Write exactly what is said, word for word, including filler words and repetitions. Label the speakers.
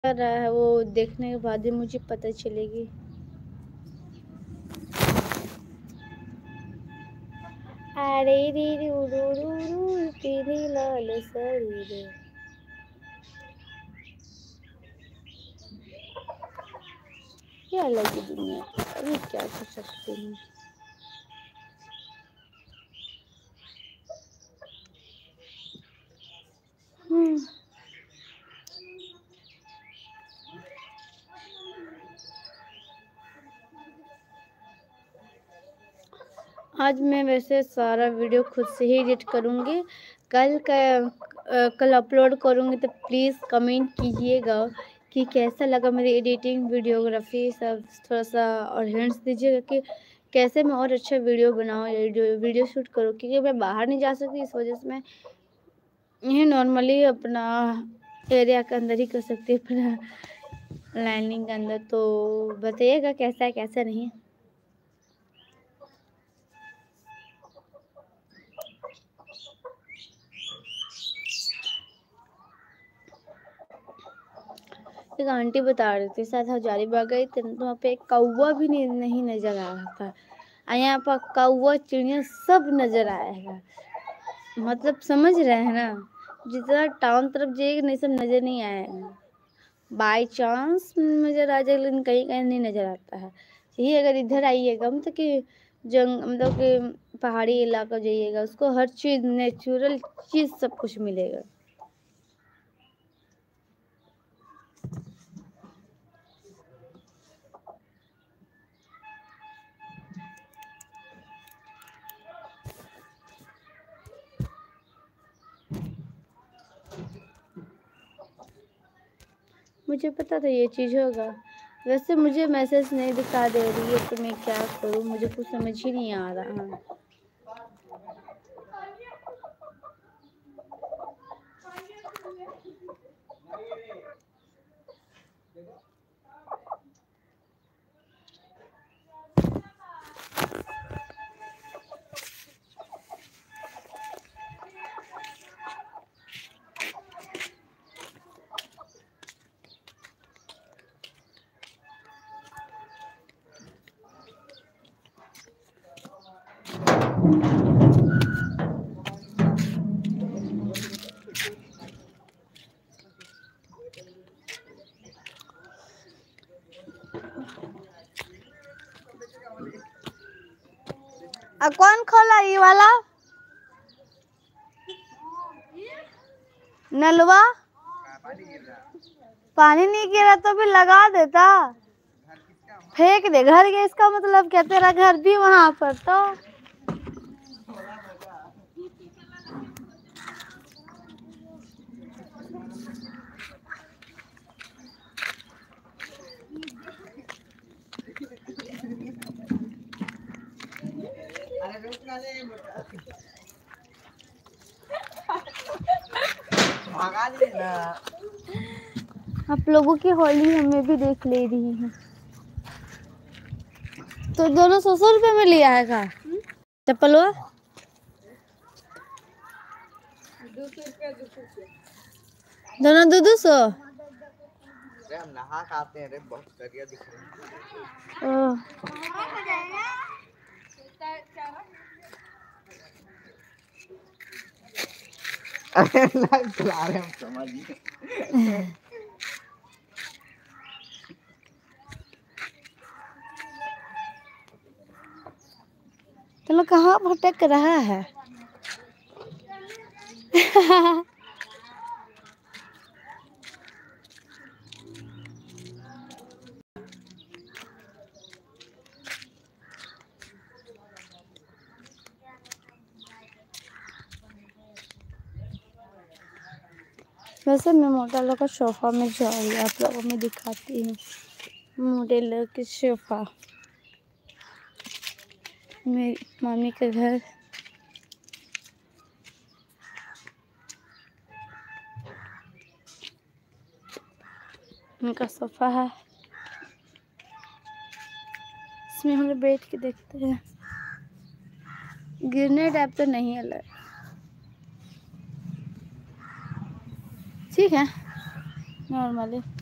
Speaker 1: कर रहा है वो देखने के बाद ही मुझे पता चलेगी। अरे रे रे रू रू रू तेरे लाल साड़ी रे। क्या लगी दुनिया, अभी क्या कर सकते हैं। हम्म आज मैं वैसे सारा वीडियो खुद से ही एडिट करूँगी। कल का अ, कल अपलोड करूँगी तो प्लीज़ कमेंट कीजिएगा कि कैसा लगा मेरी एडिटिंग वीडियोग्राफी सब। थोड़ा सा और हिंट्स दीजिएगा कि कैसे मैं और अच्छा वीडियो बनाऊँ वीडियो वीडियो शूट करूँ, क्योंकि मैं बाहर नहीं जा सकती। इस वजह से मैं ये नॉर्मली अपना एरिया के अंदर ही कर सकती हूँ, अपना लाइनिंग के अंदर। तो बताइएगा कैसा है कैसा नहीं। एक आंटी बता रही थी शायद हजारीबाग गई थी तो वहाँ पे एक कौवा भी नहीं, नहीं नजर आ रहा था। और यहाँ पर कौवा चिड़िया सब नजर आएगा। मतलब समझ रहे हैं ना, जितना टाउन तरफ जाइएगा नहीं सब नजर नहीं आएगा। बाई चांस नजर आ जाएगा लेकिन कहीं कहीं नहीं नजर आता है। यही अगर इधर आइएगा मतलब कि जंग मतलब कि पहाड़ी इलाका जाइएगा, उसको हर चीज़ नेचुरल चीज़ सब कुछ मिलेगा। मुझे पता था ये चीज़ होगा। वैसे मुझे मैसेज नहीं दिखा दे रही है तो मैं क्या करूँ, मुझे कुछ समझ ही नहीं आ रहा है। आ, कौन खोला ये वाला नलवा? पानी नहीं गिरा तो भी लगा देता, फेंक दे। घर के इसका मतलब क्या, तेरा घर भी वहां पर तो। आप लोगों की होली हमें भी देख ले रही है। तो दोनों सौ सौ रुपये में लिया है का चप्पलवा? दोनों दो दो सौ।
Speaker 2: हम नहा खाते हैं रे, बहुत बढ़िया दिख रहा है। अरे लाइव चला रहे हम, समझ गए।
Speaker 1: चलो कहाँ भटक रहा है। वैसे मैं मॉडल का सोफा में जा रही आप लोगों में दिखाती हूँ। मॉडल के सोफा मेरी मामी के घर। उनका सोफा है, इसमें हम लोग बैठ के देखते हैं। गिरने टाइप तो नहीं है, ठीक है नॉर्मली।